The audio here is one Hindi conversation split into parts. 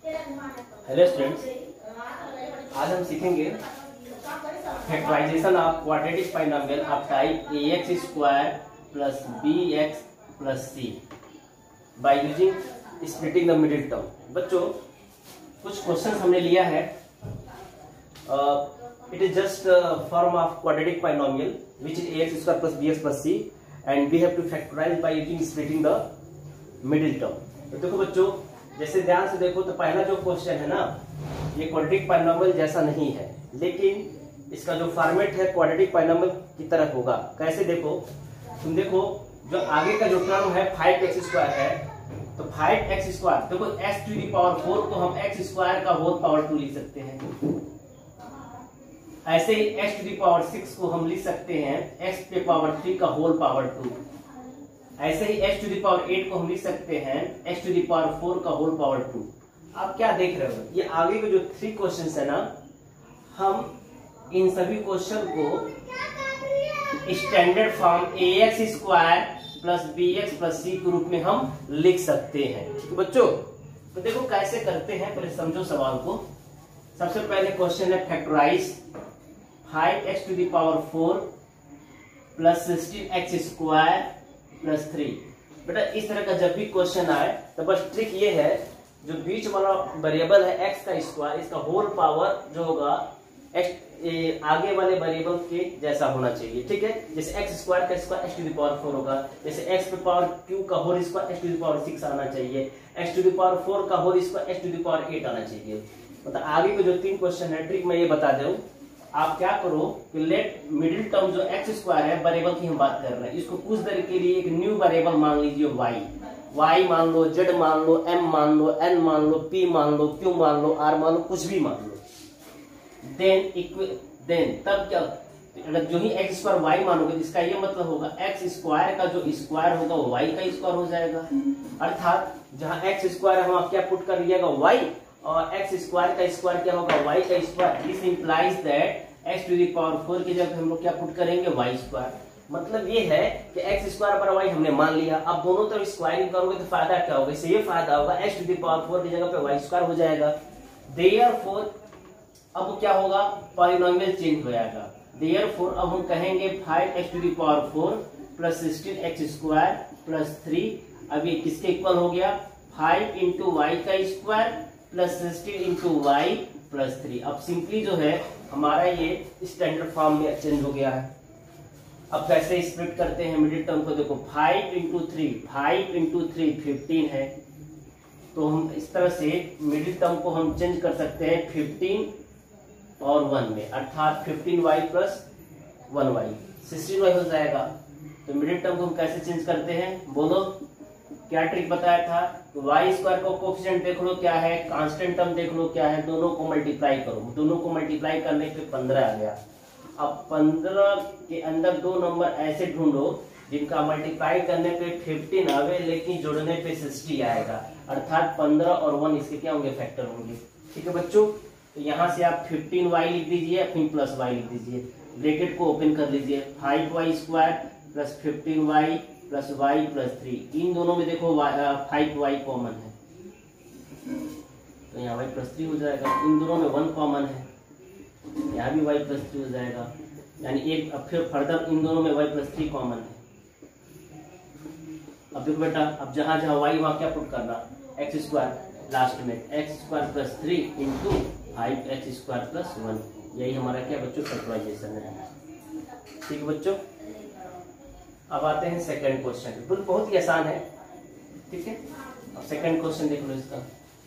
हेलो स्टूडेंट्स, आज हम सीखेंगे factorisation of quadratic polynomial of type ax square plus bx plus c by using splitting the middle term. बच्चों, कुछ क्वेश्चन हमने लिया है। It is just form of quadratic polynomial which is ax square plus bx plus c and we have to factorise by using splitting the middle term. तो देखो बच्चों, जैसे ध्यान से देखो तो पहला जो क्वेश्चन है ना, ये क्वाड्रेटिक पॉलिनोमियल जैसा नहीं है, लेकिन इसका जो फॉर्मेट है क्वाड्रेटिक पॉलिनोमियल की तरह होगा। कैसे देखो, तुम देखो जो आगे का जो टर्म है 5x स्क्वायर है, तो 5x स्क्वायर देखो x टू द पावर 4 को हम x स्क्वायर का होल पावर 2 लिख सकते हैं। ऐसे ही x टू द पावर 6 को हम लिख सकते हैं x पे पावर 3 का होल पावर 2। ऐसे ही x टू द पावर 8 को हम लिख सकते हैं x टू द पावर 4 का होल पावर 2। आप क्या देख रहे हो, ये आगे के जो 3 क्वेश्चंस है ना, हम इन सभी क्वेश्चन को standard form ax square plus bx plus c के रूप में हम लिख सकते हैं। तो बच्चों, तो देखो कैसे करते हैं, पहले समझो सवाल को। सबसे पहले क्वेश्चन है factorise 5x to the power 4 plus 16x square plus 3। बेटा, इस तरह का जब भी क्वेश्चन आए तो बस ट्रिक ये है, जो बीच वाला वेरिएबल है x का स्क्वायर, इसका होल पावर जो होगा x आगे वाले वेरिएबल के जैसा होना चाहिए। ठीक है, जैसे x स्क्वायर का square x to the power 4 होगा, जैसे x पे पावर q का whole square x to the power 6 आना चाहिए, x टू द पावर 4 का whole square x to the power 8 आना चाहिए। मतलब आगे के जो 3 क्वेश्चन है, ट्रिक मैं ये बता दूं, आप क्या करो कि लेट मिडिल टर्म जो x स्क्वायर है, वेरिएबल की हम बात कर रहे हैं, इसको कुछ देर के लिए एक न्यू वेरिएबल मान लीजिए y मान लो, z मान लो, m मान लो, n मान लो, p मान लो, q मान लो, r मान लो, कुछ भी मान लो। देन तब क्या, अगर जो ही x स्क्वायर y मानोगे, इसका ये मतलब होगा x स्क्वायर का जो स्क्वायर होगा वो y का स्क्वायर हो जाएगा। अर्थात जहां x स्क्वायर है वहां क्या पुट कर लिएगा y, और x स्क्वायर का स्क्वायर क्या होगा y का square. This implies that x to the power 4 की जगह हम लोग क्या पुट करेंगे y स्क्वायर। मतलब ये है कि x स्क्वायर पर y हमने मान लिया। अब दोनों तरफ स्क्वायरिंग करोगे तो फायदा क्या होगा, इससे ये फायदा होगा x टू द पावर 4 की जगह पे y स्क्वायर हो जाएगा। देयरफॉर अब क्या होगा, पॉलिनोमियल चेंज हो जाएगा। देयरफॉर अब हम कहेंगे 5x to the power 4 plus 16x square plus 3। अब ये किसके इक्वल हो गया, 5 इंटू वाई का square plus 16 into y plus 3। अब सिंपली जो है हमारा ये स्टैंडर्ड फॉर्म में चेंज हो गया है। अब कैसे स्प्लिट करते हैं मिडिल टर्म को, देखो 5 इंटू 3 15 है, तो हम इस तरह से मिडिल टर्म को हम चेंज कर सकते हैं 15 और 1 में, अर्थात 15y प्लस 1y 16y हो जाएगा। तो मिडिल टर्म को हम कैसे चेंज करते हैं, बोलो क्या ट्रिक बताया था। तो y स्क्वायर को कोफिशिएंट देख लो क्या है, कांस्टेंट टर्म देख लो क्या है, दोनों को मल्टीप्लाई करो, दोनों को मल्टीप्लाई करने पे 15 आ गया। अब 15 के अंदर दो नंबर ऐसे ढूंढो जिनका मल्टीप्लाई करने पे 15 आवे लेकिन जोड़ने पे 60 आएगा, अर्थात 15 और 1 इसके क्या होंगे, फैक्टर होंगे। ठीक है बच्चों, तो यहाँ से आप 15y लिख दीजिए, फिर प्लस y लिख दीजिए, ब्रैकेट को ओपन कर लीजिए, 5y square plus 15y plus y plus 3। इन दोनों में देखो 5y कॉमन है, तो यहाँ y प्लस 3 हो जाएगा। इन दोनों में 1 कॉमन है, यहाँ भी y प्लस 3 हो जाएगा, यानी एक। अब फिर फर्दर इन दोनों में y प्लस 3 कॉमन है। अब देखो बेटा, अब जहां जहां y वहां क्या पुट करना, x स्क्वायर, लास्ट में x square plus 3 into 5x square plus 1। यही हमारा क्या बच्चों, फैक्टराइजेशन है। ठीक है बच्चों, अब आते हैं सेकंड क्वेश्चन। बहुत ही आसान है, ठीक है। अब सेकंड क्वेश्चन देख लो इसका।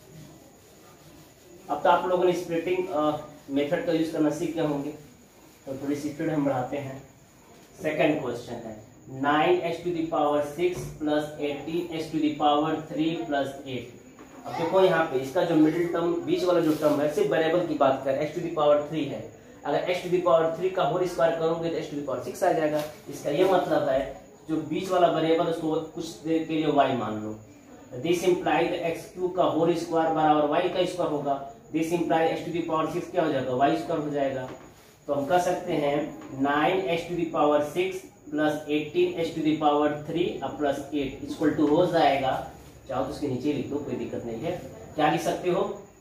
अब तो आप लोगों ने स्प्लिटिंग मेथड का यूज करना सीख गए होंगे, तो थोड़ी सी स्पीड हम बढ़ाते हैं। सेकंड क्वेश्चन है 9x to the power 6 plus 18x to the power 3 plus 8। अब देखो यहाँ पे इसका जो मिडिल टर्म, बीच वाला जो टर्म है, सिर्फ वेरिएबल की बात कर, x टू द पावर 3 है। अगर x टू द पावर 3 का होल स्क्वायर करोगे तो x टू द पावर 6 आ जाएगा। इसका ये मतलब है जो बीच वाला वेरिएबल उसको कुछ देर के लिए y मान लो। दिस इंप्लाइज x³ का होल स्क्वायर बराबर y का स्क्वायर होगा। This implies x to the power 6 क्या हो जाएगा, y स्क्वायर हो जाएगा। तो हम कह सकते हैं 9x to the power 6 plus 18x to the power 3 अब प्लस 8 इक्वल टू हो जाएगा, चाहो तो उसके नीचे लिख दो, कोई दिक्कत नहीं है। क्या लिख सकते हो,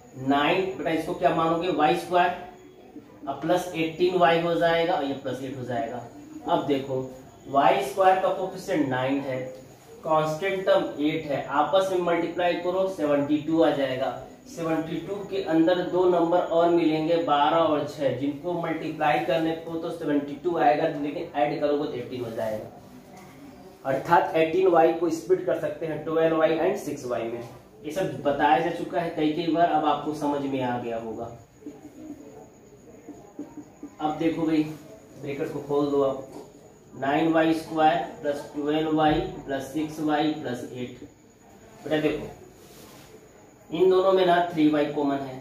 9 बेटा इसको क्या मानोगे वाई स्क्वायर, अब प्लस 18y हो जाएगा और ये प्लस 8 हो जाएगा। अब देखो वाई स्क्वायर का कोफिशिएंट 9 है, कांस्टेंट टर्म 8 है, आपस में मल्टीप्लाई करो 72 आ जाएगा। 72 के अंदर दो नंबर और मिलेंगे 12 और 6, जिनको मल्टीप्लाई करने को तो 72 आएगा, लेकिन ऐड करोगे तो 18 हो जाएगा। अर्थात 18y को स्प्लिट कर सकते हैं 12y एंड 6y में। ये सब बताया जा चुका है कई बार, अब आपको समझ में आ गया होगा। अब देखो भाई ब्रैकेट को खोल दो, अब 9y square plus 12y plus 6y plus 8। बेटा देखो इन दोनों में ना 3y कॉमन है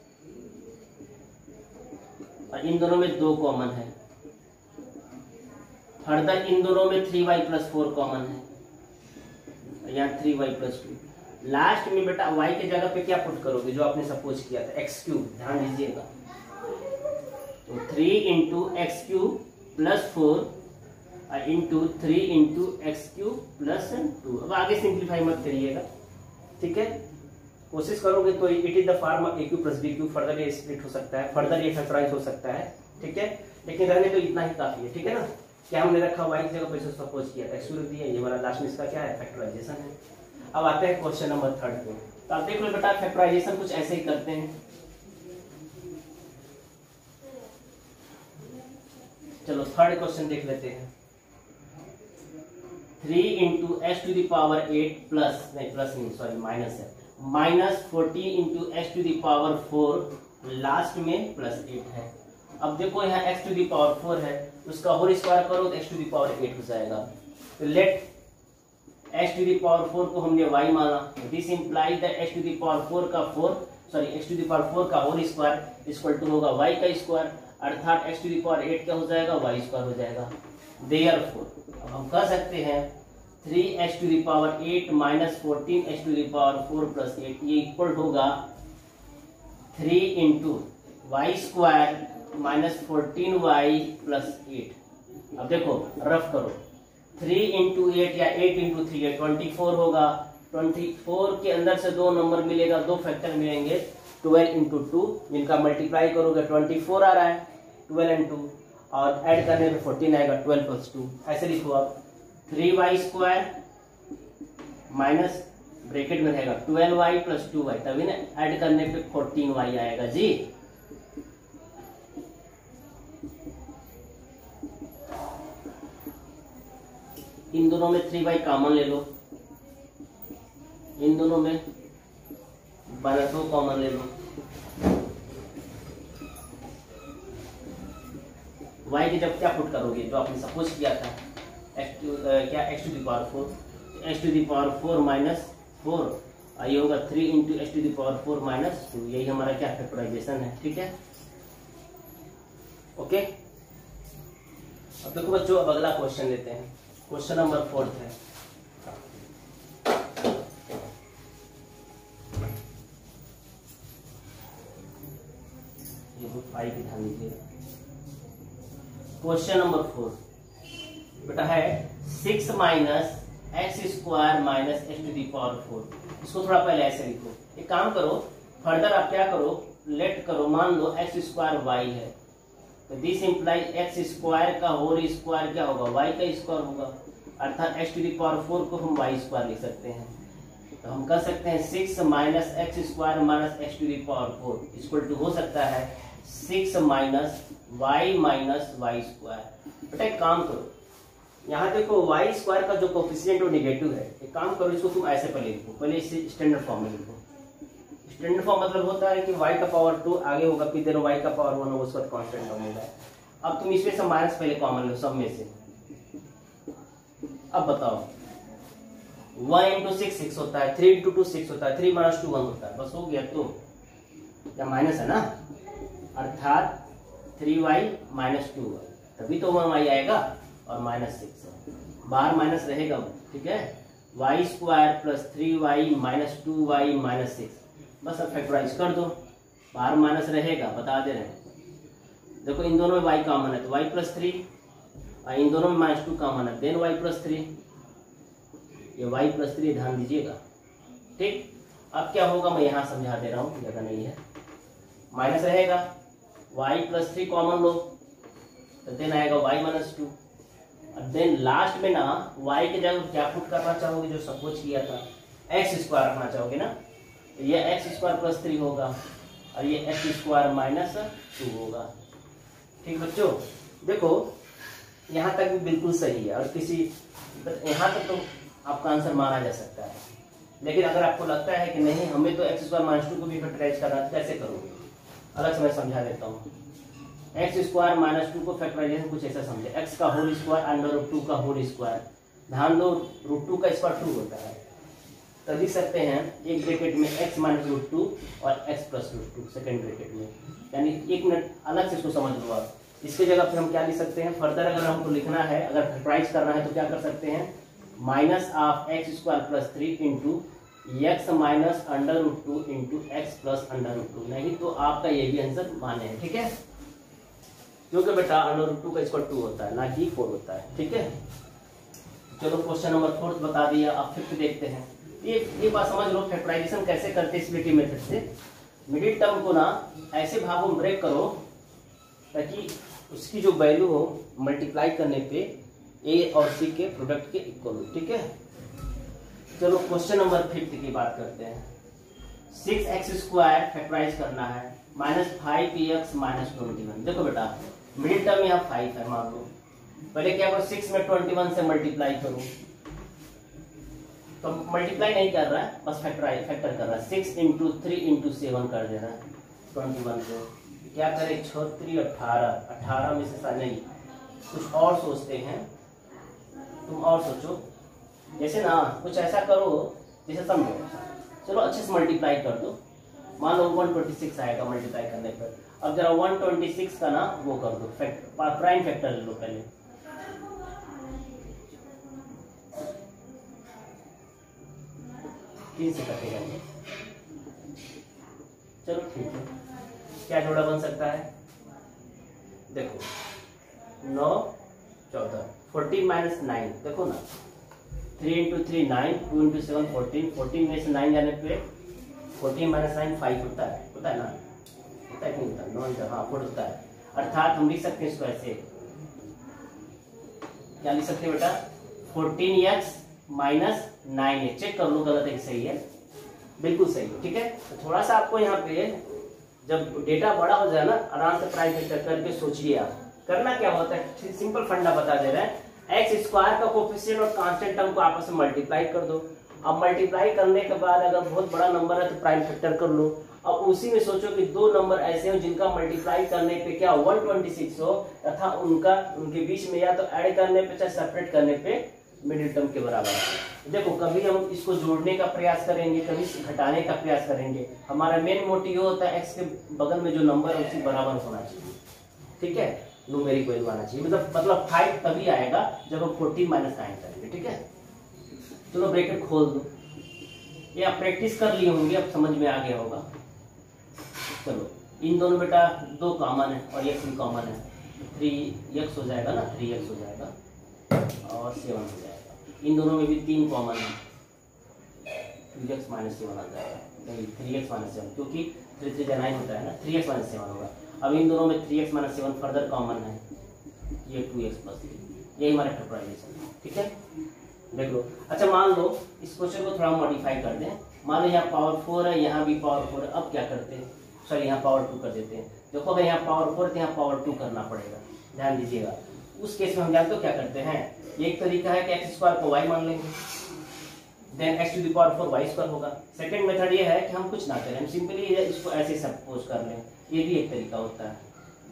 और इन दोनों में 2 कॉमन है। फर्दर इन दोनों में 3y प्लस 4 कॉमन है, यहाँ 3y प्लस 2। लास्ट में बेटा y के जगह पे क्या पुट करोगे, जो आपने सपोज किया था एक्स क्यूब, ध्यान दीजिएगा। तो 3 into x cube plus 4 into 3 into x cube plus 2। अब आगे सिंप्लीफाई मत करिएगा, ठीक है। कोशिश करोगे तो it is the form of a q plus b q. Further ये स्प्लिट हो सकता है, फर्दर ये फैक्टराइज हो सकता है, ठीक है, लेकिन रहने तो इतना ही काफी है, ठीक है ना। क्या हमने रखा वाई की जगह पे सपोज किया था एक्स क्यूब दिया, ये वाला लास्ट में इसका क्या है फैक्टराइजेशन है। अब आते हैं क्वेश्चन नंबर 3 पे। तो आप देख लो बेटा फैक्टराइजेशन कुछ ऐसे ही करते हैं। चलो थर्ड क्वेश्चन देख लेते हैं। 3 into x to the power 8 plus नहीं प्लस नहीं सॉरी माइनस है, minus 14 into x to the power 4, last में प्लस 8 है। अब देखो यहाँ एक्स टू द पावर 4 है, उसका होल स्क्वायर करो तो एक्स टू द पावर 8 हो जाएगा। तो let x to the power 4 को हमने y माना, this implies that x to the power 4 का 4 sorry x to the power 4 का होल स्क्वायर इक्वल टू होगा y का स्क्वायर, अर्थात एक्स टू द पावर 8 क्या हो जाएगा y स्क्वायर हो जाएगा। देयरफॉर अब हम कह सकते हैं 3x to the power 8 minus 14x to the power 4 plus 8 ये इक्वल होगा 3 into y square minus 14y plus 8। अब देखो रफ करो, 3 इंटू 8 या 8 इंटू 3 है 24 होगा। 24 के अंदर से दो नंबर मिलेगा, दो फैक्टर मिलेंगे 12 इंटू 2, जिनका मल्टीप्लाई करोगे 24 आ रहा है 12 एंड 2, और ऐड करने पे 14 आएगा 12 प्लस 2। ऐसे लिखो आप 3y स्क्वायर माइनस ब्रैकेट में रहेगा 12y प्लस 2y, तभी ना ऐड करने पे 14y आएगा जी। इन दोनों में 3y कॉमन ले लो, इन दोनों में 2 कॉमन ले लो। y की जब क्या पुट करोगे, जो आपने सपोज किया था x to the power 4, x to the power 4 minus 4 ये होगा 3 into x to the power 4 minus 2। यही हमारा क्या फैक्टराइजेशन है, ठीक है, ओके। अब देखो बच्चों अब अगला क्वेश्चन लेते हैं, क्वेश्चन नंबर 4 है। ये बुक 5 की ध्यान दीजिएगा। क्वेश्चन नंबर 4 बेटा है 6 minus x square minus x to the power 4। इसको थोड़ा पहले ऐसे लिखो। एक काम करो, फर्दर आप क्या करो, लेट करो, मान लो एक्स स्क्वायर वाई है, तो दिस इंप्लाइज एक्स स्क्वायर का होल स्क्वायर क्या होगा, वाई का स्क्वायर होगा, अर्थात एक्स टू दी पावर 4 को हम वाई स्क्वायर लिख सकते हैं। तो हम कर सकते हैं 6 minus x square minus x to the power 4 equal to हो सकता है 6 माइनस वाई स्क्वायर। बेटा एक काम करो, यहाँ देखो वाई स्क्वायर का जो कोफिशिएंट वो निगेटिव है, एक काम करो इसको तुम ऐसे पहले लिखो, पहले इसे स्टैंडर्ड फॉर्म में लिखो। स्टैंडर्ड फॉर्म मतलब होता है कि y का पावर 2 आगे होगा, फिर देर y का पावर 1 होगा, उसका कांस्टेंट फॉर्म होगा। अब तुम इसमें से माइनस पहले कॉमन लो सब में से। अब बताओ 1 इंटू 6 6 होता है, 3 इंटू 2 6 होता है, 3 माइनस 2 1 होता है, बस हो गया। तो क्या माइनस है ना, अर्थात 3y माइनस 2y, तभी तो 1y आएगा और माइनस 6 बाहर माइनस रहेगा, ठीक है। Y square plus 3y minus 2y minus 6, बस अब फैक्टराइज कर दो, बाहर माइनस रहेगा, बता दे रहे हैं। देखो इन दोनों में y कॉमन है तो y प्लस 3, और इन दोनों में माइनस 2 कॉमन है देन y प्लस 3, ये y प्लस 3 ध्यान दीजिएगा, ठीक। अब क्या होगा मैं यहाँ समझा दे रहा हूँ, जगह नहीं है, माइनस रहेगा, y+3 कॉमन लो तो देन आएगा y-2, और देन लास्ट में ना y की जगह क्या पुट करना चाहोगे, जो सपोज किया था x² रखना चाहोगे ना, तो ये x² + 3 होगा और ये x² - 2 होगा। ठीक बच्चों, देखो यहाँ तक भी बिल्कुल सही है और किसी यहाँ तक तो आपका आंसर माना जा सकता है। लेकिन अगर आपको लगता है कि नहीं हमें तो x² - 2 को भी फैक्टराइज करना है, कैसे करोगे, अलग से मैं समझा देता हूँ। x² - 2 को फैक्टराइजेशन कुछ ऐसा समझे, x का होल स्क्वायर √2 का होल स्क्वायर, ध्यान दो √2 का स्क्वायर 2 होता है, तो लिख सकते हैं एक ब्रैकेट में x - √2 और x + √2 सेकेंड ब्रैकेट में, यानी एक मिनट अलग से इसको समझ लो आप। इसके जगह पे हम क्या लिख सकते हैं, फर्दर अगर हमको लिखना है, अगर फैक्टराइज करना है तो क्या कर सकते हैं, -(x² + 3) × x - √2 × x + √2, नहीं तो आपका ये भी आंसर माने है। ठीक है, क्योंकि बेटा √2 का स्क्वायर 2 होता है ना कि 4 होता है। ठीक है, चलो क्वेश्चन नंबर 4 बता दिया, अब 5th देखते हैं। ये बात समझ लो फैक्टराइजेशन कैसे करते हैं स्प्लिटिंग मेथड से। मिडिल टर्म को ना ऐसे भागों में ब्रेक करो ताकि उसकी जो वैल्यू हो मल्टीप्लाई करने पे ए और सी के प्रोडक्ट के इक्वल हो। ठीक है, चलो क्वेश्चन नंबर 5 की बात करते हैं। 6x² फैक्टराइज करना है, -5px - 21। देखो बेटा मिडिल टर्म यहाँ 5 है, मान लो पहले क्या करो 6 में 21 से मल्टीप्लाई करो, तो मल्टीप्लाई नहीं कर रहा है, बस फैक्टर कर रहा है। 6 × 3 × 7 कर दे रहा है 21 को, क्या करें 36 18 में से नहीं कुछ और सोचते हैं, तुम और सोचो, जैसे ना कुछ ऐसा करो जैसे समझो, चलो अच्छे से मल्टीप्लाई कर दो, मान लो 126 आएगा मल्टीप्लाई करने पर। अब जरा 126 का ना वो कर दो, प्राइम फैक्टर ले लो पहले, तीन से कटेगा। चलो ठीक है, क्या जोड़ा बन सकता है, देखो 9 14 14 - 9, देखो ना 3 × 3 9, 2 × 7 14, 14 में से 9 जाने पे 14 - 9 5 होता है ना, होता है नहीं होता, 9 होता है, हाँ 4 होता है। अर्थात हम लिख सकते हैं इसको ऐसे, क्या लिख सकते हैं बेटा 14x - 9 चेक कर लो गलत है कि सही है, बिल्कुल सही है। ठीक है, तो थोड़ा सा आपको यहाँ पे जब डेटा बड़ा हो जाए ना आराम से प्राइम फैक्टर करके सोचिए आप, करना क्या होता है, सिंपल फंडा बता दे रहे हैं, x² का कोफिशिएंट और कांस्टेंट टर्म को आपस में मल्टीप्लाई कर दो। अब मल्टीप्लाई करने के बाद अगर बहुत बड़ा नंबर है तो प्राइम फैक्टर कर लो। अब उसी में सोचो कि दो नंबर ऐसे हो जिनका मल्टीप्लाई करने पे क्या 126 हो, तथा उनके बीच में या तो ऐड करने पे चाहे सेपरेट करने पे मिडिल टर्म के बराबर है। देखो कभी हम इसको जोड़ने का प्रयास करेंगे, कभी घटाने का प्रयास करेंगे, हमारा मेन मोटिव होता है x के बगल में जो नंबर है उसी बराबर होना चाहिए। ठीक है, न्यूमेरिक वैल्यू आना चाहिए, मतलब 5 तभी आएगा जब हम 14 - 9 करेंगे। ठीक है, चलो ब्रैकेट खोल दो, ये आप प्रैक्टिस कर लिए होंगे, अब समझ में आ गया होगा। चलो इन दोनों बेटा 2 कॉमन है और x भी कॉमन है, 3x हो जाएगा ना, 3x हो जाएगा और 7 हो जाएगा। इन दोनों में भी 3 कॉमन है, 3x - 7 आ जाएगा, नहीं 3x - 7, क्योंकि 3 3 9 होता है ना, 3x - 7 होगा। अब इन दोनों में 3x - 7 फर्दर कॉमन है, ये 2x + 3, यही हमारा फैक्टराइजेशन है। ठीक है, देख लो। अच्छा मान लो इस क्वेश्चन को थोड़ा मॉडिफाई कर दें, मान लो यहाँ पावर 4 है, यहाँ भी पावर 4 है, अब क्या करते हैं, सॉरी यहाँ पावर 2 कर देते हैं। देखो अगर यहाँ पावर 4 तो यहाँ पावर 2 करना पड़ेगा, ध्यान दीजिएगा। उस केस में हम जानते हो क्या करते हैं, एक तरीका है कि x² को y मान लेंगे, देन x⁴ y² होगा। सेकंड मेथड ये है कि हम कुछ ना करें, हम सिंपली इसको ऐसे सपोज कर लें, ये भी एक तरीका होता है।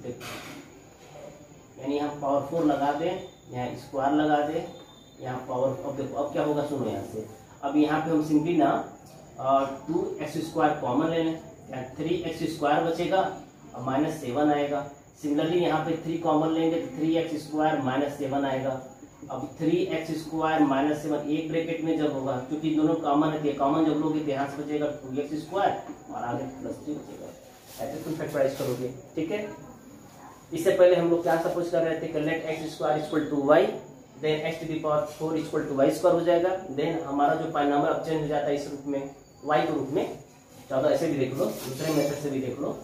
देखो यानी यहाँ पावर 4 लगा दें, यहाँ स्क्वायर लगा दें, यहाँ पावर, अब देखो अब क्या होगा, सुनो यहाँ से, अब यहाँ पे हम सिंपली ना 2x² कॉमन ले लें, 3x² बचेगा और -7 आएगा। सिमिलरली यहाँ पे 3 कॉमन लेंगे तो 3x² - 7 आएगा। अब 3x² - 7 एक ब्रैकेट में जब होगा, क्योंकि दोनों कॉमन है, कॉमन जब लोगे तो यहाँ से बचेगा 2x² और आगे +3 बचेगा, ऐसे तुम फैक्टराइज करोगे। ठीक है, इससे पहले हम लोग क्या सपोज कर रहे थे कि late x² = y, then x⁴ = y² हो जाएगा। देन हमारा जो पॉइंट नंबर अब चेंज हो जाता है इस रूप में, y के रूप में। चाहो तो ऐसे भी देख लो, दूसरे मेथड से भी देख लो।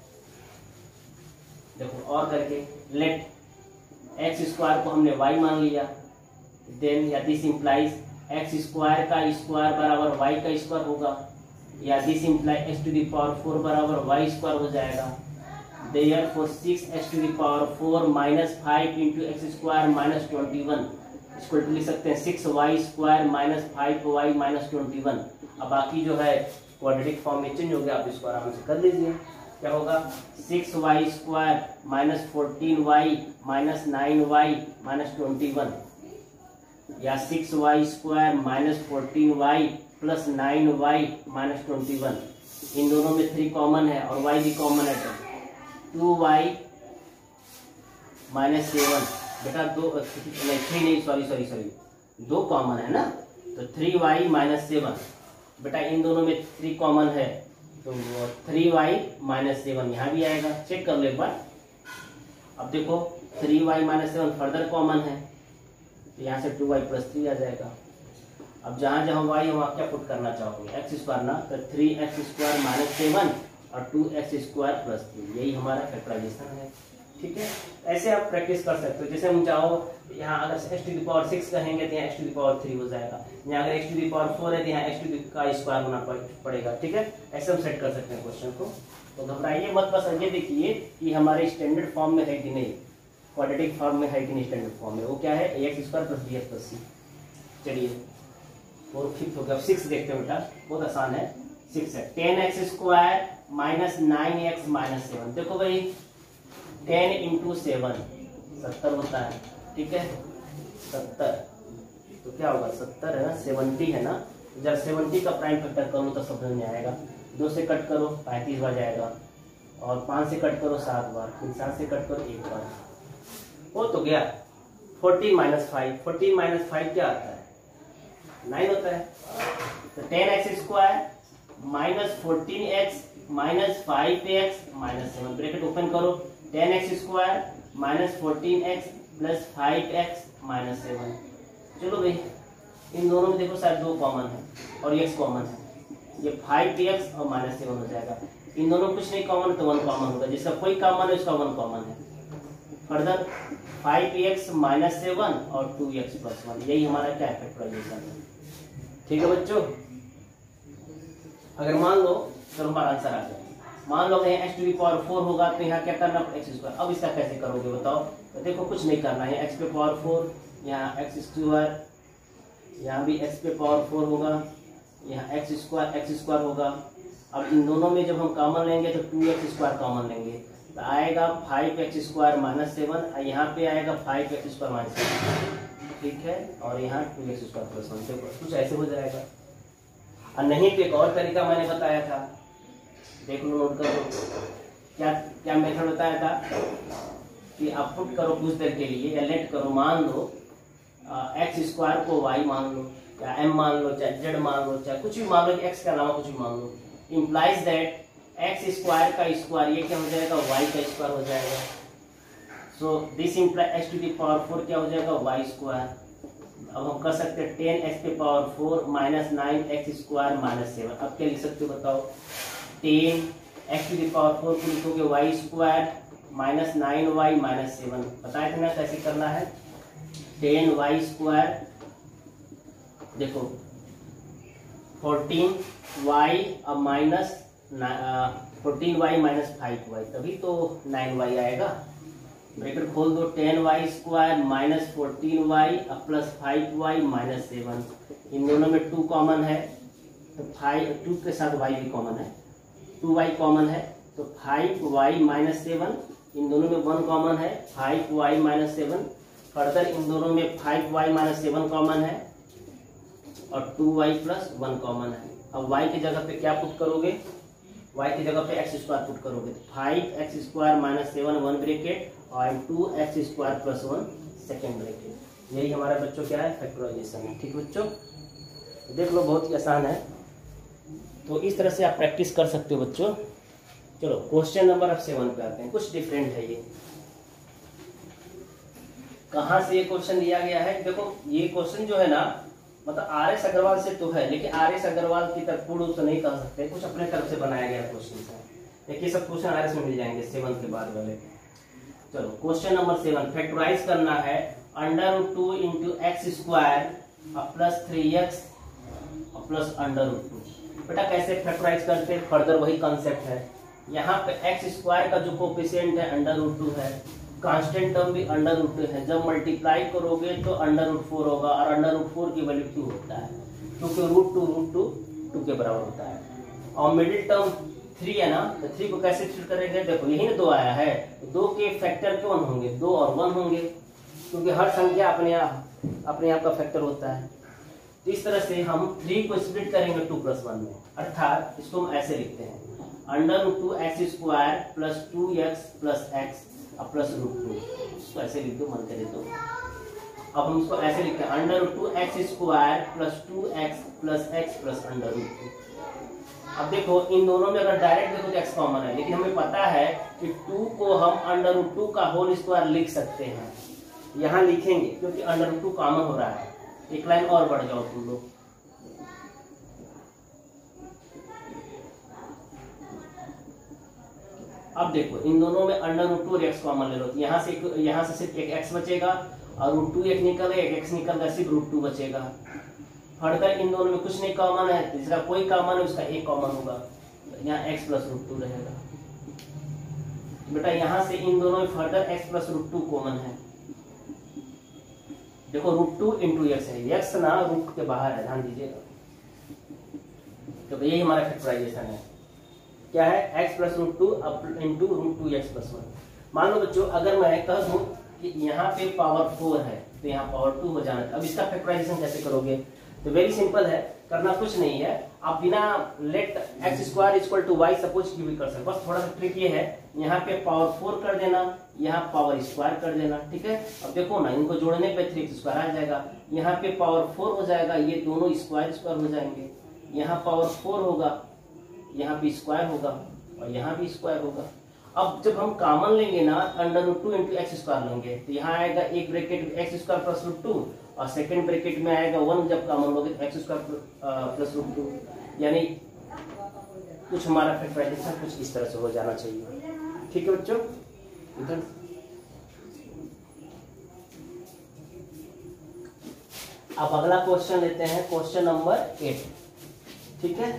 देखो और करके लेट एक्स स्क्वायर को हमने y मान लिया, देन या दिस इंप्लाइज एक्स स्क्वायर का स्क्वायर बराबर y का स्क्वायर होगा, या this imply x to the power 4 बराबर y स्क्वायर हो जाएगा। Therefore 6x to the power 4 minus 5 into x square minus 21, इसको लिख सकते हैं 6y square minus 5y minus 21। अब बाकी जो है क्वाड्रेटिक फॉर्म में चेंज हो गया, आप इसको आराम से कर लीजिए। क्या होगा 6y square minus 14y minus 9y minus 21, या 6y square minus 14y plus 9y minus 21। इन दोनों में 3 कॉमन है और y भी कॉमन है, तो 2y माइनस 7। बेटा दो नहीं 3 नहीं, सॉरी 2 कॉमन है ना, तो 3y माइनस 7। बेटा इन दोनों में 3 कॉमन है, तो 3y माइनस 7 यहाँ भी आएगा। चेक कर लो एक बार। अब देखो 3y माइनस 7 फर्दर कॉमन है, तो यहाँ से 2y प्लस 3 आ जाएगा। अब जहां जहां y वहां क्या पुट करना चाहोगे, एक्स स्क्वायर ना, तो 3x स्क्वायर माइनस 7 और 2x स्क्वायर प्लस 3, यही हमारा फैक्टराइजेशन है। ठीक है, ऐसे आप प्रैक्टिस कर सकते हो। जैसे हम चाहो यहाँ अगर x टू द पावर 6 कहेंगे तो यहाँ x टू द पावर 3 हो जाएगा, यहाँ अगर x टू द पावर 4 है तो यहाँ x टू द का स्क्वायर होना पड़ेगा। ठीक है, ऐसे हम सेट कर सकते हैं क्वेश्चन को। तो घबराइए मत, बस ये देखिए कि हमारे स्टैंडर्ड फॉर्म में है कि नहीं, क्वाड्रेटिक फॉर्म में है कि नहीं स्टैंडर्ड फॉर्म में। वो क्या है, ax square plus bx plus c। चलिए 4 5 हो गया। 6 देखते हैं बेटा, बहुत आसान है। 6 है 10x square minus 9x minus 7। देखो भाई 10 इंटू 7 70 होता है। ठीक है 70, तो क्या होगा 70 है ना, 70 है ना, जब 70 का प्राइम फैक्टर करो तो समझ में आएगा। 2 से कट करो 35 बार जाएगा, और 5 से कट करो 7 बार, फिर 7 से कट करो 1 बार, हो तो गया 14 माइनस 5। 14 माइनस 5 क्या आता है, 9 होता है। तो 10x square minus 14x minus 5x minus 7, bracket open करो, 10x square minus 14x plus 5x minus 7। चलो भाई इन दोनों में देखो शायद 2 कॉमन है और x कॉमन है, ये 5x और माइनस 7 हो जाएगा। इन दोनों कुछ नहीं कॉमन तो 1 कॉमन होगा, जिसका कोई कॉमन है उसका 1 कॉमन है। फर्दर 5x माइनस 7 और 2x प्लस 1, यही हमारा क्या फैक्टराइजेशन है। ठीक है बच्चों, अगर मान लो चलो हमारा आंसर आ जाए, मान लो कहीं x टू द पावर 4 होगा तो यहाँ क्या करना x स्क्वायर। अब इसका कैसे करोगे बताओ, तो देखो कुछ नहीं करना है, x पे पावर 4, यहाँ x स्क्वायर, यहाँ भी x पे पावर 4 होगा, यहाँ x स्क्वायर होगा। अब इन दोनों में जब हम कॉमन लेंगे तो 2x स्क्वायर कॉमन लेंगे, तो आएगा 5x स्क्वायर माइनस 7, यहाँ पे आएगा 5x स्क्वायर माइनस 7। ठीक है, और यहाँ 2x स्क्वायर प्लस 1, देखो कुछ ऐसे हो जाएगा। और नहीं तो एक और तरीका मैंने बताया था, देख लो नोट करो, क्या क्या मेथड बताया था कि आप पुट करो कुछ देर के लिए, या लेट करो, मान लो एक्स स्क्वायर को y मान लो, या m मान लो, चाहे z मान लो, चाहे कुछ भी मान लो, x के अलावा कुछ भी मान लो, इम्प्लाइज दैट एक्स स्क्वायर का स्क्वायर ये क्या हो जाएगा, y का स्क्वायर हो जाएगा। So this imply x to the power 4 क्या हो जाएगा, y स्क्वायर। अब हम कर सकते हैं 10x पे power 4 minus 9x square minus 7। अब क्या लिख सकते हो बताओ, 10x टू द पावर 4 को लिखोगे y square minus 9y minus 7। बताए थे ना कैसे करना है, 10y स्क्वायर, देखो 14y अब माइनस 14y माइनस 5y, तभी तो 9y आएगा। ब्रैकेट खोल दो, 10y स्क्वायर माइनस 14y अब प्लस 5y माइनस 7। इन दोनों में 2 कॉमन है, तो 2 के साथ y भी कॉमन है, 2y कॉमन है, तो 5y माइनस 7। इन दोनों में 1 कॉमन है, 5y माइनस 7। फर्दर इन दोनों में 5y माइनस 7 कॉमन है और 2y प्लस 1 कॉमन है। अब y की जगह पे क्या पुट करोगे, y की जगह पे x स्क्वायर पुट करोगे, 5x स्क्वायर माइनस 7 1 ब्रैकेट और 2x square plus 1 second bracket. यही हमारा बच्चों क्या है, फैक्टराइजेशन है। ठीक बच्चों, देख लो बहुत ही आसान है, तो इस तरह से आप प्रैक्टिस कर सकते हो बच्चों। चलो क्वेश्चन नंबर अब 7 पे आते हैं, कुछ डिफरेंट है ये। कहाँ से ये क्वेश्चन दिया गया है, देखो ये क्वेश्चन जो है ना मतलब आर.एस. अग्रवाल से तो है, लेकिन आर.एस. अग्रवाल की तरफ पूर्ण रूप से नहीं कह सकते, कुछ अपने तरफ से बनाया गया क्वेश्चन है। देखिए सब क्वेश्चन आर.एस. में मिल जाएंगे 7 के बाद वाले। चलो क्वेश्चन नंबर 7, फैक्टराइज करना है √2 into x square plus 3x plus √2। बेटा कैसे फैक्टराइज करते हैं, फर्दर वही कॉन्सेप्ट है। यहाँ पे एक्स स्क्वायर का जो कोफिशिएंट है √2 है, कांस्टेंट टर्म भी √2 है। जब मल्टीप्लाई करोगे तो √4 होगा और √4 की वैल्यू 2 होता है, क्योंकि √2 के बराबर होता है। और मिडिल टर्म 3 है ना, तो 3 को कैसे फिट करेंगे, देखो यही ना 2 आया है, 2 के फैक्टर क्यों होंगे, 2 और 1 होंगे, क्योंकि हर संख्या अपने आप का फैक्टर होता है। तो इस तरह से हम 3 को स्प्लिट करेंगे 2 + 1 में, अर्थात इसको हम ऐसे लिखते हैं √2 x square plus 2x plus x plus √2। इसको ऐसे लिख दो, मन करे तो। अब हम इसको ऐसे लिखते हैं √2 x square plus 2x plus x plus √2। अब देखो इन दोनों में अगर डायरेक्ट देखो तो x कॉमन है, लेकिन हमें पता है कि 2 को हम √2 का होल स्क्वायर लिख सकते हैं। यहाँ लिखेंगे क्योंकि √2 कॉमन हो रहा है। एक लाइन और बढ़ जाओ तुम लोग। अब देखो इन दोनों में √2 और x कॉमन ले लो, तो यहाँ से सिर्फ एक x बचेगा और √2 एक निकल गया, एक x निकल गया, सिर्फ √2 बचेगा। फर्दर इन दोनों में कुछ नहीं कॉमन है, जिसका कोई कॉमन है उसका एक कॉमन होगा, तो यहाँ x प्लस √2 रहेगा। बेटा यहाँ से इन दोनों में फर्दर x प्लस √2 कॉमन है। देखो √2 इंटू x है, x ना रूट के बाहर है, ध्यान दीजिएगा। तो यही हमारा फैक्टराइजेशन है, क्या है x plus √2 into √2x plus 1। मान लो बच्चों अगर मैं कह दूं कि यहाँ पे पावर 4 है तो यहाँ पावर 2 हो जाना है। अब इसका फैक्टराइजेशन कैसे करोगे, तो वेरी सिंपल है, करना कुछ नहीं है। आप बिना let x square equal to y suppose की भी कर सकते, बस थोड़ा सा ट्रिक ये है, यहाँ पे पावर 4 कर देना, यहाँ पावर स्क्वायर कर देना, ठीक है। अब देखो ना इनको जोड़ने पे 3x² आ जाएगा, यहाँ पे पावर 4 हो जाएगा, ये दोनों स्क्वायर हो जाएंगे, यहाँ पावर 4 होगा, यहाँ भी स्क्वायर होगा और यहाँ भी स्क्वायर होगा। अब जब हम कॉमन लेंगे ना √2 इंटू x² लेंगे, तो यहाँ आएगा एक ब्रैकेट x² प्लस √2 और सेकंड ब्रैकेट में आएगा 1 जब कॉमन लोगे तो x² प्लस √2, यानी कुछ हमारा फैक्टराइजेशन कुछ इस तरह से हो जाना चाहिए। ठीक है बच्चों, इधर अब अगला क्वेश्चन लेते हैं, क्वेश्चन नंबर 8। ठीक है,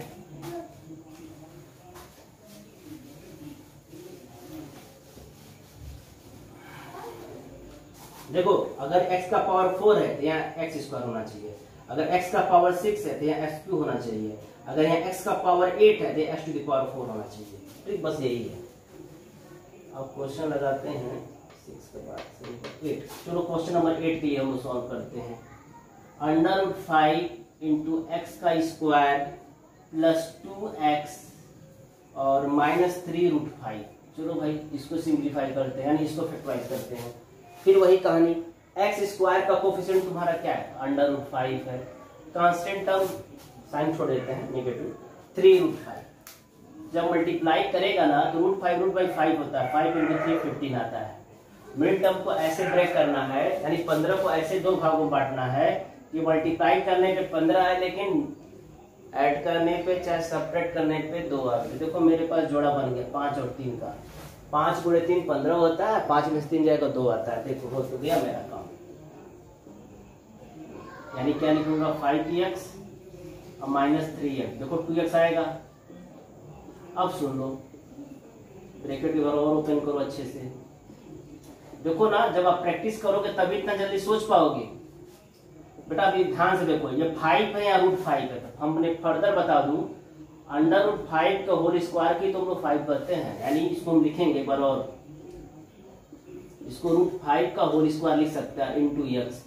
देखो अगर x का पावर 4 है तो यहाँ x² होना चाहिए, अगर x का पावर 6 है तो यहाँ x³ होना चाहिए, अगर यहाँ x का पावर 8 है तो यहाँ x⁴ होना चाहिए। ठीक, बस यही है। अब क्वेश्चन लगाते हैं 6 के बाद 8। चलो क्वेश्चन नंबर 8 के लिए हम सॉल्व करते हैं। √5 इंटू एक्स का स्क्वायर प्लस 2x और -3√5। चलो भाई इसको सिंप्लीफाई करते हैं, यानी इसको फैक्टराइज करते हैं। फिर वही कहानी, x² का कोफिशिएंट तुम्हारा क्या है, √5 है, कांस्टेंट टर्म साइन छोड़ देते हैं नेगेटिव, 3√5। जब मल्टीप्लाई करेगा ना तो √5 होता है, 5 × 3 15 आता है। मिड टर्म को ऐसे ब्रेक करना है, यानी 15 को ऐसे 2 भागों में बांटना है कि मल्टीप्लाई करने पे 15 है, लेकिन ऐड करने पे चाहे सब्ट्रैक्ट करने पे 2 आ गए। देखो मेरे पास जोड़ा बन गया 5 और 3 का, 5 × 3 15 होता है, 5 में से 3 जाएगा 2 आता है। देखो हो तो गया मेरा काम, यानी क्या लिखूंगा 5x और -3x। देखो 2x आएगा। अब सुन लो, ब्रैकेट के बराबर ओपन करो अच्छे से। देखो ना जब आप प्रैक्टिस करोगे तभी इतना जल्दी सोच पाओगे। बेटा अभी ध्यान से देखो, ये 5 है या √5 है, तो हमने फर्दर बता दूं √5 का होल स्क्वायर की तो हम लोग 5 करते हैं, यानी इसको हम लिखेंगे एक बार और, इसको √5 का होल स्क्वायर लिख सकते हैं इंटू x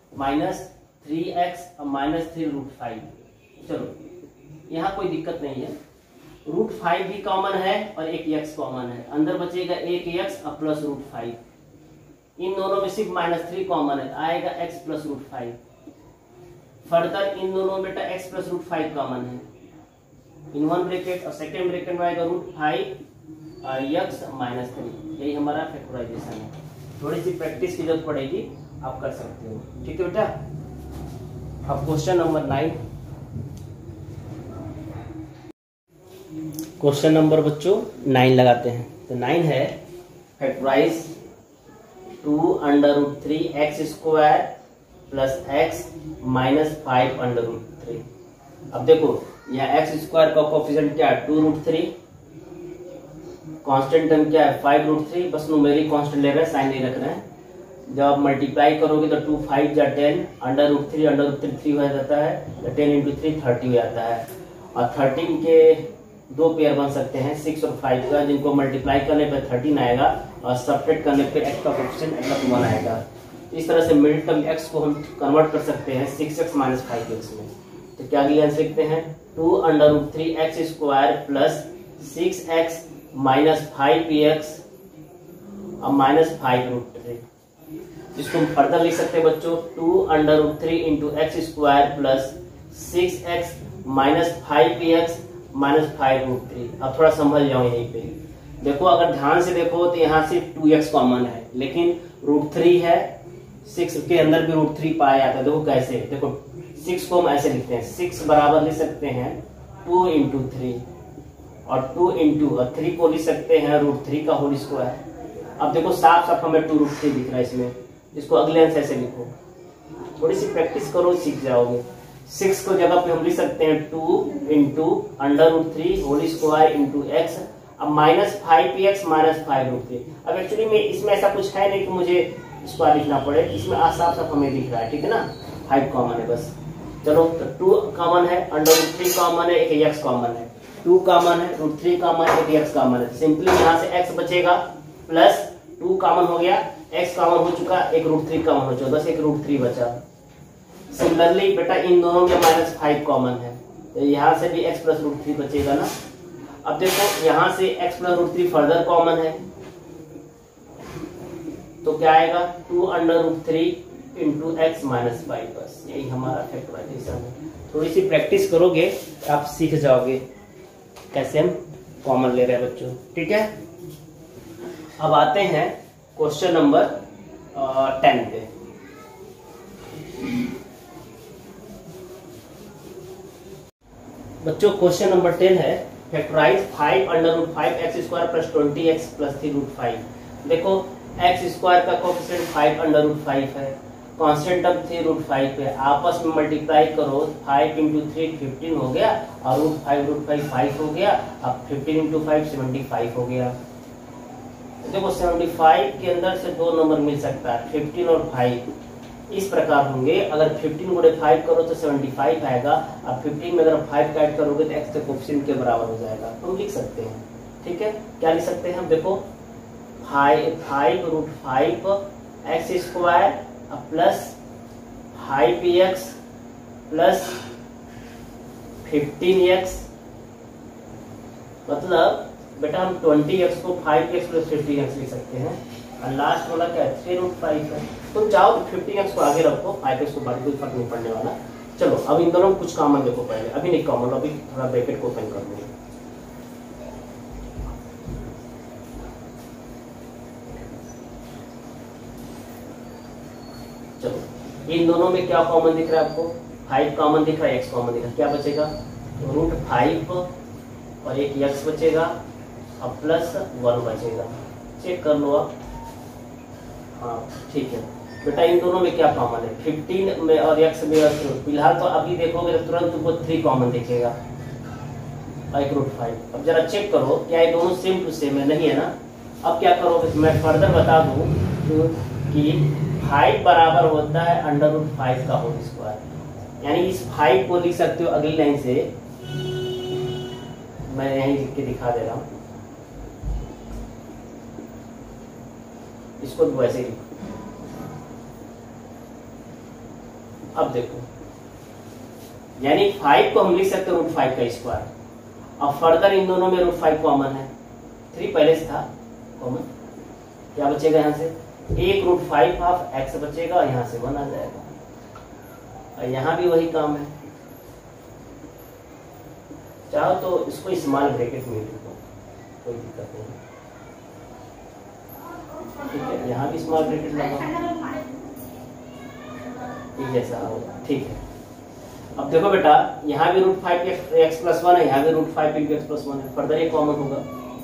-3x और -3√5। चलो यहाँ कोई दिक्कत नहीं है, √5 भी कॉमन है और एक x कॉमन है, अंदर बचेगा एक x और प्लस √5। इन दोनों में सिर्फ -3 कॉमन है, आएगा x प्लस √5। फर्दर इन दोनों में बेटा x प्लस √5 कॉमन है, इन वन ब्रैकेट और सेकेंड ब्रैकेट में आएगा √5 और x -3। यही हमारा फैक्टराइजेशन है। थोड़ी सी प्रैक्टिस की जरूरत पड़ेगी, आप कर सकते हो। ठीक है बेटा, अब क्वेश्चन नंबर 9। क्वेश्चन नंबर बच्चों 9 लगाते हैं। तो 9 है factorise 2√3x² plus x minus 5√3। अब देखो यहाँ x² का कोफिशिएंट क्या है 2√3, कांस्टेंट टर्म क्या है 5√3, बस न्यूमेरिक कांस्टेंट ले रहे हैं, साइन नहीं रख रहे हैं। जब आप मल्टीप्लाई करोगे तो 2 5 या 10 √3 3 हो जाता है, 10 × 3 30 हो जाता है। और 13 के दो पेयर बन सकते हैं 6 और 5 का, जिनको मल्टीप्लाई करने पर 13 आएगा और सब्ट्रैक्ट करने पर x का कोफिशिएंट +1 आएगा। इस तरह से मिडिल टर्म x को हम कन्वर्ट कर सकते हैं 6x माइनस 5x में। तो क्या आंसर लिखते हैं 2√3x² plus 6x minus 5x और माइनस 5√3। इसको हम फर्दर लिख सकते हैं बच्चों 2√3 × x² plus 6x minus 5x minus 5√3। अब थोड़ा समझ जाओ यहीं पे। देखो अगर ध्यान से देखो तो यहाँ से 2x कॉमन है, लेकिन √3 है, 6 के अंदर भी √3 पाया जाता है। देखो कैसे, देखो 6 को हम ऐसे लिखते हैं, 6 बराबर लिख सकते हैं 2 × 3 और 2 × 3 को लिख सकते हैं √3 का होल स्क्वायर। अब देखो साफ साफ हमें 2√3 दिख रहा है इसमें, इसको अगले आंसर से लिखो, थोड़ी सी प्रैक्टिस करो सीख जाओगे। 6 को जगह पे हम लिख सकते हैं 2 × √3 होल स्क्वायर × x, अब माइनस 5x माइनस 5√3। अब एक्चुअली में इसमें ऐसा कुछ है नहीं कि मुझे स्क्वायर लिखना पड़े, इसमें साफ साफ हमें दिख रहा है, ठीक है ना। 5 कॉमन है बस, चलो तो 2 कॉमन है, √3 कॉमन है, एक x कॉमन है, 2 कॉमन है, √3 कॉमन है, एक x कॉमन है। सिंपली यहाँ से x बचेगा प्लस 2 कॉमन हो गया, x कॉमन हो चुका, एक √3 कॉमन हो चुका, बस एक √3 बचा। सिमिलरली बेटा इन दोनों में माइनस 5 कॉमन है, तो यहाँ से भी x प्लस √3 बचेगा ना। अब देखो यहाँ से x प्लस √3 फर्दर कॉमन है, तो क्या आएगा 2√3 × x माइनस 5, बस यही हमारा फैक्टराइजेशन है। थोड़ी सी प्रैक्टिस करोगे आप सीख जाओगे कैसे हम कॉमन ले रहे हैं बच्चों, ठीक है। अब आते हैं क्वेश्चन नंबर 10 पे। बच्चों क्वेश्चन नंबर 10 है factorise 5√5x² plus 20x plus 3√5। देखो x² का कोफिशिएंट 5√5 है, कांस्टेंट टर्म 3√5 है, आपस में मल्टीप्लाई करो 5 × 3 15 हो गया और √5 5 हो गया। अब 15 × 5 75 हो गया। देखो 75 के अंदर से दो नंबर मिल सकता है, 15 और 5 इस प्रकार होंगे। अगर 15 × 5 करो तो 75 आएगा। अब 15 में अगर 5 ऐड करोगे तो x के कोफिशिएंट के बराबर हो जाएगा, तो हम लिख सकते हैं, ठीक है। क्या लिख सकते हैं हम, देखो 5√5x² plus 5x plus 15x, मतलब बेटा हम 20x को 5x प्लस 15x लिख सकते हैं। और लास्ट वाला क्या है 3√5 है, तो चाहो तो 15x को आगे रखो, 5x को बाद कोई फर्क नहीं पड़ने वाला। चलो अब इन दोनों में कुछ कॉमन देखो पहले, अभी नहीं कॉमन, अभी थोड़ा ब्रैकेट को ओपन कर दूंगा। चलो इन दोनों में क्या कॉमन दिख रहा है आपको, 5 कॉमन दिख रहा है, x कॉमन दिख रहा है। क्या बचेगा √5 और एक x बचेगा और प्लस 1 बचेगा। चेक कर लो आप, हाँ ठीक है बेटा। इन दोनों में क्या कॉमन है 15 में और x में, फिलहाल तो अभी देखोगे तो तुरंत तुमको 3 कॉमन दिखेगा और एक √5। अब जरा चेक करो क्या ये दोनों सेम टू सेम है, नहीं है ना। अब क्या करोगे, मैं फर्दर बता दूं कि 5 बराबर होता है √5 का होल स्क्वायर, यानी इस 5 को लिख सकते हो अगली लाइन से, मैं यहीं लिख के दिखा दे रहा हूं, इसको वैसे ही। अब देखो यानी 5 को हम लिख सकते हैं √5 का स्क्वायर। अब फर्दर इन दोनों में √5 कॉमन है, 3 पहले से था कॉमन। क्या बचेगा यहाँ से, एक √5 हाफ x बचेगा और यहाँ से 1 आ जाएगा। और यहाँ भी वही काम है, चाहो तो इसको स्मॉल ब्रैकेट में लिखो, कोई दिक्कत नहीं, ठीक है। यहाँ भी स्मॉल ब्रैकेट लगा जैसा होगा, ठीक है। अब देखो बेटा, यहाँ भी √5 x प्लस 1 है, यहाँ भी √5 × x प्लस 1 है, फर्दर ये कॉमन होगा।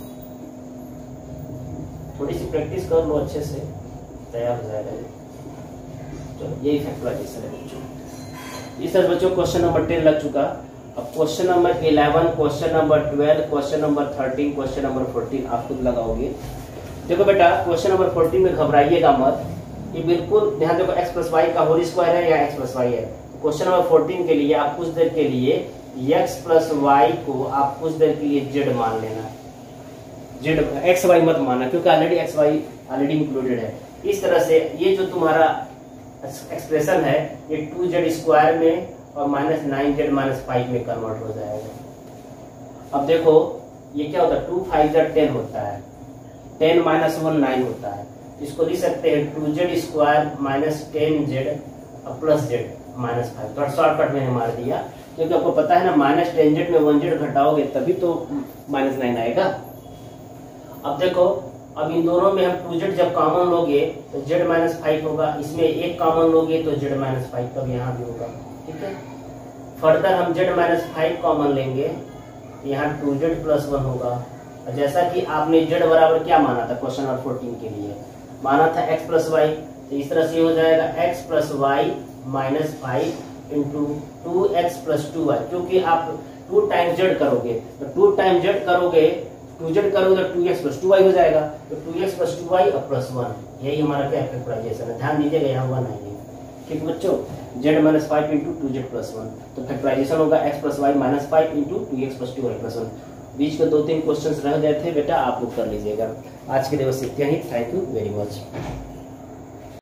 थोड़ी सी प्रैक्टिस कर लो, अच्छे से तैयार हो जाएगा ये। चलो, यही फैक्टराइजेशन है बच्चों। इस तरह बच्चों क्वेश्चन नंबर 10 लग चुका। अब question number 11, question number 12, question number 13, question number 14 आप खुद लगाओगे। देखो बेटा, क्वेश्चन नंबर 14 में घबराइएगा मत, ये बिल्कुल ध्यान देखो, x प्लस वाई का होल स्क्वायर है या x प्लस वाई है। क्वेश्चन नंबर 14 के लिए आप कुछ देर के लिए x प्लस वाई को आप कुछ देर के लिए z मान लेना। z x y मत मानना, क्योंकि already x y already included है। इस तरह से ये जो तुम्हारा एक्सप्रेशन है ये 2z² में और -9z -5 में कन्वर्ट हो जाएगा। अब देखो ये क्या होता है, 2 5 10 होता है, 10 - 1 9 होता है। इसको लिख सकते हैं 2z² -10z प्लस z -5। थोड़ा शॉर्टकट मैंने मार दिया, क्योंकि आपको पता है ना, -10z में 1z घटाओगे तभी तो -9 आएगा। अब देखो, अब इन दोनों में हम 2z जब कॉमन लोगे तो z -5 होगा, इसमें एक कॉमन लोगे तो z -5 तब यहाँ भी होगा, ठीक है। फर्दर हम z -5 कॉमन लेंगे, यहाँ 2z प्लस 1 होगा। और जैसा कि आपने z बराबर क्या माना था क्वेश्चन नंबर 14 के लिए, माना था x प्लस वाई, तो इस तरह से हो जाएगा x plus y -5 into 2x plus 2y। क्योंकि आप 2 टाइम्स z करोगे तो 2 टाइम्स z करोगे, 2z करोगे तो 2x प्लस 2y हो जाएगा, तो 2x प्लस 2y और प्लस 1, यही हमारा क्या फैक्टराइजेशन है। ध्यान दीजिएगा, यहाँ 1 आएंगे, ठीक बच्चों। z -5 इंटू 2z प्लस 1, तो फैक्टराइजेशन होगा x plus y -5 into 2x plus 2y plus 1। बीच के 2-3 क्वेश्चन रह गए थे बेटा, आप लोग कर लीजिएगा। आज के लिए बस इतना ही। Thank you very much.